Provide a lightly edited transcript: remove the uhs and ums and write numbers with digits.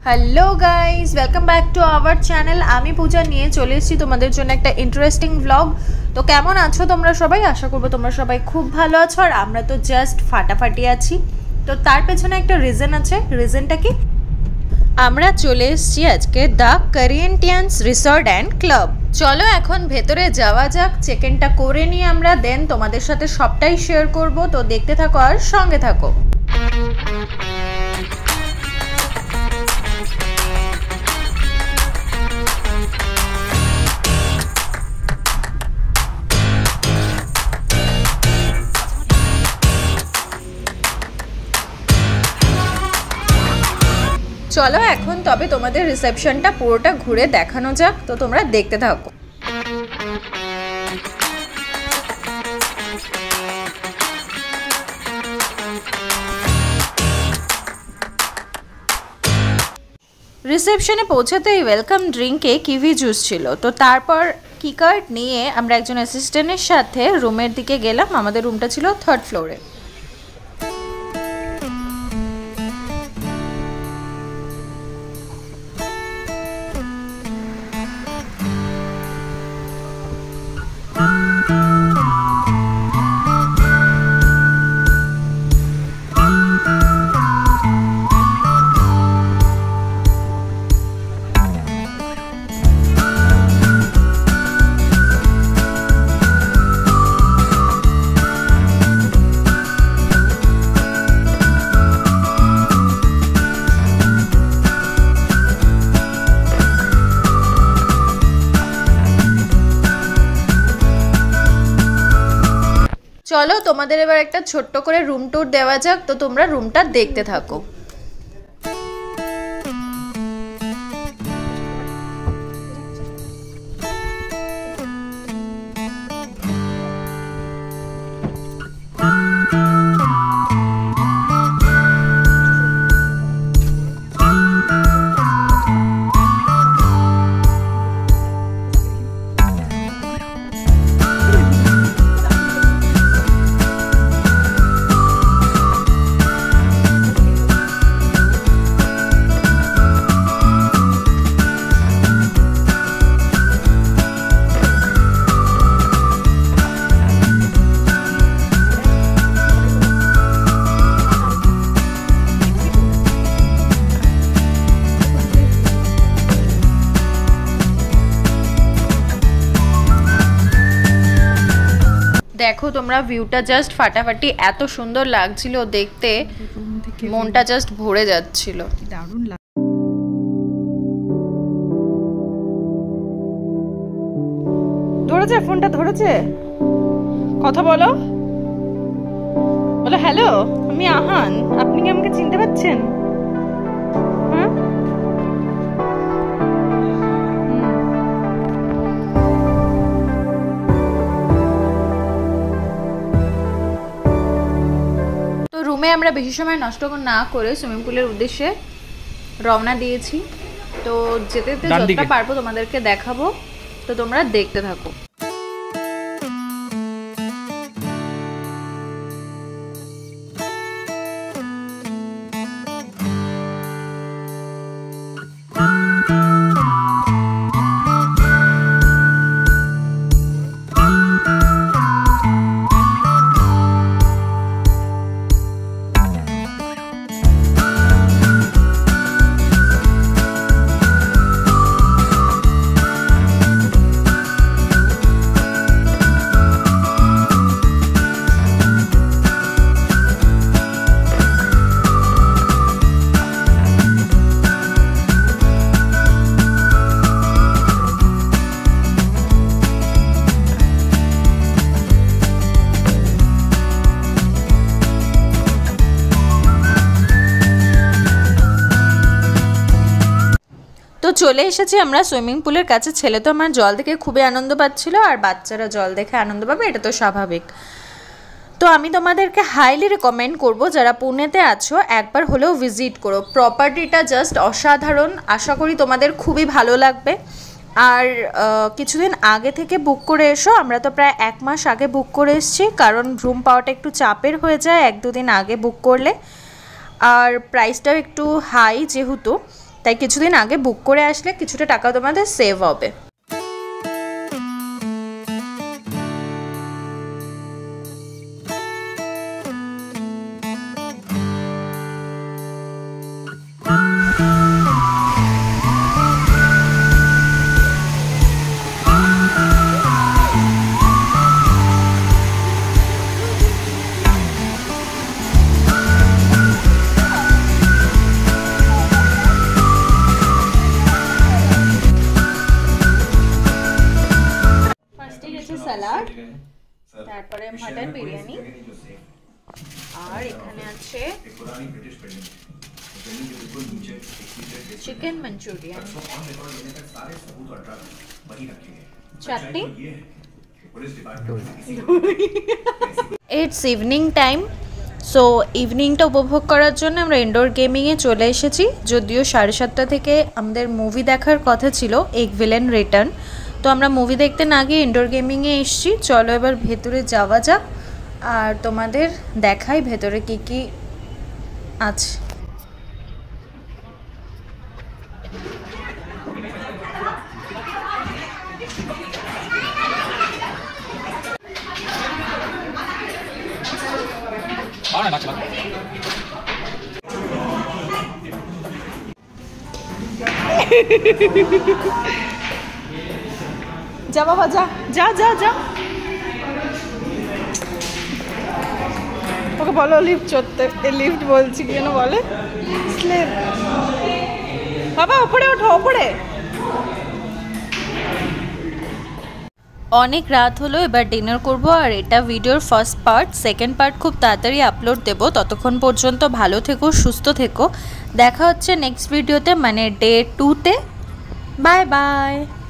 Hello guys, welcome back to our channel. আমি পূজা নিয়ে চলে এসেছি তোমাদের জন্য একটা ইন্টারেস্টিং ব্লগ। তো কেমন আছো তোমরা সবাই? আশা করবো তোমরা সবাই খুব ভালো আছো, আর আমরা তো জাস্ট ফাটাফাটি আছি। তো তার পেছনে একটা রিজন আছে। রিজনটা কি? আমরা চলে এসেছি আজকে the Corinthians resort and club. চলো এখন ভেতরে যাওয়া যাক, চেক ইনটা করে নিয়ে আমরা দেন তোমাদের সাথে সবটাই শেয়ার করব। তো দেখতে থাকো আর সঙ্গে থাকো। চলো এখন তবে তোমাদের রিসেপশনটা পুরোটা ঘুরে দেখানো যাক। তো তোমরা দেখতে থাকো। রিসেপশনে পৌঁছাতেই ওয়েলকাম ড্রিঙ্কে কিভি জুস ছিল। তো তারপর কি কার্ড নিয়ে আমরা একজন অ্যাসিস্ট্যান্টের সাথে রুমের দিকে গেলাম। আমাদের রুমটা ছিল 3rd ফ্লোরে। চলো তোমাদের এবার একটা ছোট্ট করে রুম ট্যুর দেওয়া যাক। তো তোমরা রুমটা দেখতে থাকো। দেখো তোমরা ভিউটা জাস্ট ফাটাফাটি, এত সুন্দর লাগছিল দেখতে, মনটা জাস্ট ভরে যাচ্ছিল। দারুণ লাগ। ধরেছে ফোনটা, ধরেছে। কথা বলো, বলো হ্যালো, আমি আহান। আপনি কি আমাকে চিনতে পারছেন? হ্যাঁ, রুমে আমরা বেশি সময় নষ্ট না করে সুইমিং পুলের উদ্দেশ্যে রওনা দিয়েছি। তো যেতে যেতে যতটা পারবো তোমাদেরকে দেখাবো। তো তোমরা দেখতে থাকো। তো চলে এসেছি আমরা সুইমিং পুলের কাছে। ছেলে তো আমার জল দেখে খুবই আনন্দ পাচ্ছিল, আর বাচ্চারা জল দেখে আনন্দ পাবে, এটা তো স্বাভাবিক। তো আমি তোমাদেরকে হাইলি রেকমেন্ড করব, যারা পুনেতে আছো একবার হলেও ভিজিট করো। প্রপার্টিটা জাস্ট অসাধারণ। আশা করি তোমাদের খুবই ভালো লাগবে। আর কিছুদিন আগে থেকে বুক করে এসো। আমরা তো প্রায় 1 মাস আগে বুক করে এসেছি, কারণ রুম পাওয়াটা একটু চাপের হয়ে যায় 1-2 দিন আগে বুক করলে। আর প্রাইসটাও একটু হাই যেহেতু, তাই কিছুদিন আগে বুক করে আসলে কিছুটা টাকা তোমাদের সেভ হবে। সালাড, তারপরে মটন বিরিয়ানি, আর এখানে আছে চিকেন মাঞ্চুরিয়ান, চাটনি। It's evening time. সো ইভিনিংটা উপভোগ করার জন্য আমরা ইনডোর গেমিংয়ে চলে এসেছি। যদিও 7:30 থেকে আমাদের মুভি দেখার কথা ছিল, এগ ভিলেন রিটার্ন। তো আমরা মুভি দেখতে না গিয়ে ইনডোর গেমিংয়ে এসেছি। চলো এবার ভেতরে যাওয়া যাক আর তোমাদের দেখাই ভেতরে কি কি আছে। যা বাবা যা যা যা যা, ওকে বলো লিফট চড়তে। লিফট বলছি কি যেন বলে, স্লেপ। বাবা ওপরে ওঠো, ওপরে। অনেক রাত হলো, এবার ডিনার করব। আর এটা ভিডিওর ফার্স্ট পার্ট, সেকেন্ড পার্ট খুব তাড়াতাড়ি আপলোড দেব। ততক্ষণ পর্যন্ত ভালো থেকো, সুস্থ থেকো। দেখা হচ্ছে নেক্সট ভিডিওতে, মানে ডে 2-তে। Bye bye.